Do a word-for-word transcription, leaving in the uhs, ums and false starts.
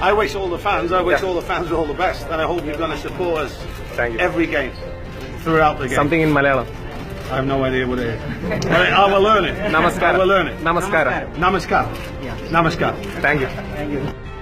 I wish all the fans, I wish Yeah. all the fans all the best, and I hope you're going to support us Thank you. every game, throughout the game. Something in Malayalam. I have no idea what it is. But I will learn it. Namaskar. I will learn it. Namaskara. Namaskar. Yeah. Namaskar. Thank you. Thank you.